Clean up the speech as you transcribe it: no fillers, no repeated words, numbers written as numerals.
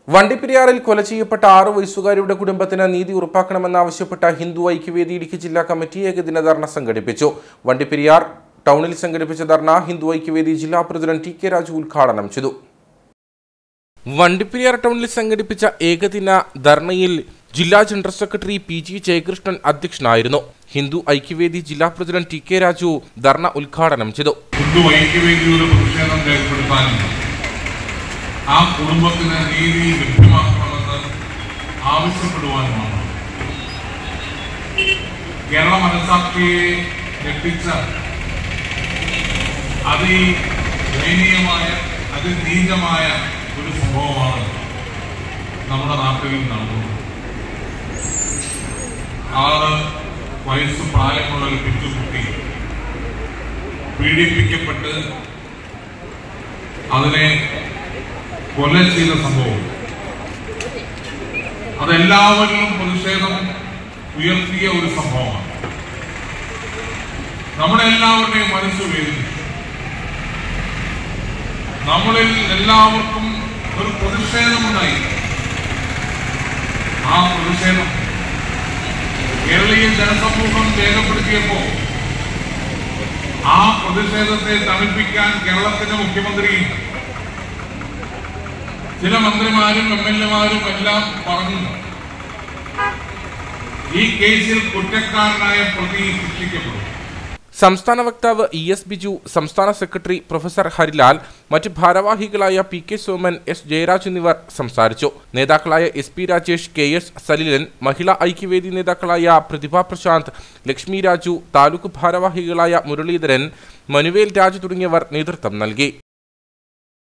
വണ്ടിപ്പെരിയാറിൽ കൊല ചെയ്യപ്പെട്ട 6 വയസ്സുകാരിയുടെ കുടുംബത്തിന് നീതി ഉറപ്പാക്കണമെന്നാവശ്യപ്പെട്ട ഹിന്ദു ഐക്യവേദി ഇടുക്കി ജില്ലാ കമ്മിറ്റി ഏകദിന ധർണ സംഘടിപ്പിച്ചു. വണ്ടിപ്പെരിയാർ ടൗണിൽ സംഘടിപ്പിച്ച ധർണ ഹിന്ദു ഐക്യവേദി ജില്ലാ പ്രസിഡന്റ് ടി കെ രാജു ഉദ്ഘാടനം ചെയ്തു. വണ്ടിപ്പെരിയാർ ടൗണിൽ സംഘടിപ്പിച്ച ഏകദിന ധർണയിൽ ജില്ലാ general secretary P G Jayakrishnan അധ്യക്ഷനായിരുന്നു. ഹിന്ദു ഐക്യവേദി ജില്ലാ പ്രസിഡന്റ് ടി കെ രാജു ധർണ ഉദ്ഘാടനം ചെയ്തു. ഹിന്ദു ഐക്യവേദിയുടെ പ്രതിഷേധം രേഖപ്പെടുത്താനും ആ കുടുംബത്തിന് നീതി ലഭ്യമാക്കണമെന്ന് ആവശ്യപ്പെടുവാനുമാണ്. കേരള മനസാക്ഷിയെ ഞെട്ടിച്ച അതിദയനീയമായ അതിനീചമായ ഒരു സംഭവമാണ് നമ്മുടെ നാട്ടിൽ നടന്നത്. 6 വയസ്സ് പ്രായമുള്ള ഒരു പിച്ചുകുട്ടി പീഡിപ്പിക്കപ്പെട്ട് അതിനെ കൊല ചെയ്ത സംഭവം അതെല്ലാവരിലും പ്രതിഷേധം ഉയർത്തിയ ഒരു സംഭവമാണ്. നമ്മുടെ എല്ലാവരുടെയും മനസ്സ് വേദനിച്ചു. നമ്മളിൽ എല്ലാവർക്കും ഒരു പ്രതിഷേധമുണ്ടായി. ആ പ്രതിഷേധം കേരളീയ ജനസമൂഹം രേഖപ്പെടുത്തിയപ്പോൾ ആ പ്രതിഷേധത്തെ തണുപ്പിക്കാൻ കേരളത്തിന്റെ മുഖ്യമന്ത്രിയും ചില മന്ത്രിമാരും MLA-മാരും എല്ലാം പറഞ്ഞു ഈ കേസിൽ കുറ്റക്കാരനായ പ്രതി ശിക്ഷിക്കപ്പെടും. സംസ്ഥാന വക്താവ് ES ബിജു, സംസ്ഥാന സെക്രട്ടറി പ്രൊഫസർ ഹരിലാൽ, മറ്റ് ഭാരവാഹികളായ PK സോമൻ, S ജയരാജ് എന്നിവർ സംസാരിച്ചു. നേതാക്കളായ SP രാജേഷ്, KS സലിലൻ, മഹിളാ ഐക്യവേദി നേതാക്കളായ പ്രതിഭ പ്രശാന്ത്, ലക്ഷ്മി രാജു, താലൂക്ക് ഭാരവാഹികളായ മുരളീധരൻ, മനുവേൽ രാജു തുടങ്ങിയവർ നേതൃത്വം നൽകി.